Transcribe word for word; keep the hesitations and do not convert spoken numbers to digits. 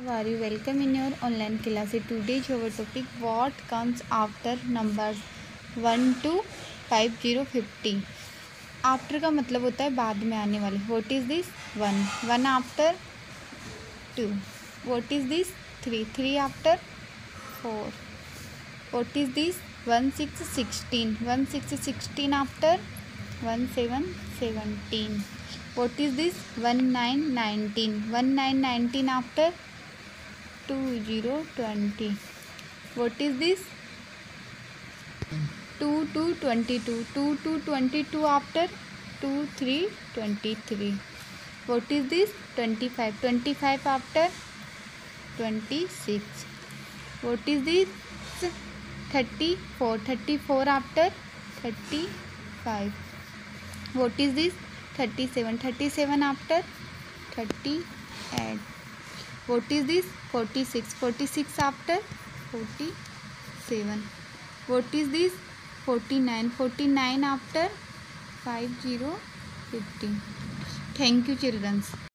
How are you? Welcome in your online class. Today our topic what comes after numbers one to five zero fifty. After का मतलब होता है बाद में आने वाले. What is this? one. one after two. What is this? three. three after four. What is this? one six sixteen. one six sixteen after one seven seventeen. What is this? one nine nineteen. one nine nineteen after two zero twenty. What is this? two two twenty-two. two two twenty-two after two three twenty-three. What is this? twenty-five. twenty-five after twenty-six. What is this? thirty-four. thirty-four after thirty-five. What is this? thirty-seven. thirty-seven after thirty-eight. What is this? forty-six. forty-six after forty-seven. What is this? forty-nine. forty-nine after five zero fifty. Thank you, children.